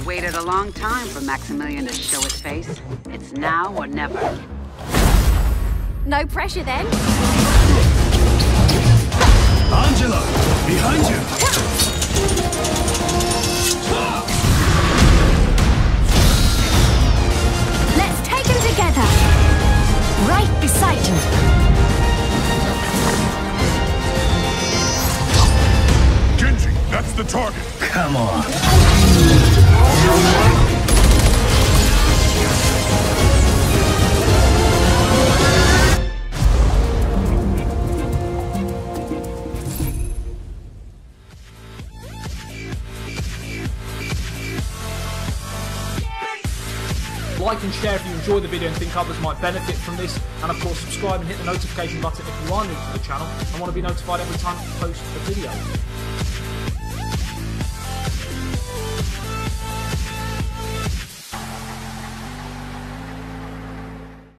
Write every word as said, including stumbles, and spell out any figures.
I've waited a long time for Maximilian to show his face. It's now or never. No pressure then. Angela, behind you! Let's take them together. Right beside him. Genji, that's the target. Come on. Like and share if you enjoy the video and think others might benefit from this, and of course subscribe and hit the notification button if you are new to the channel and want to be notified every time I post a video.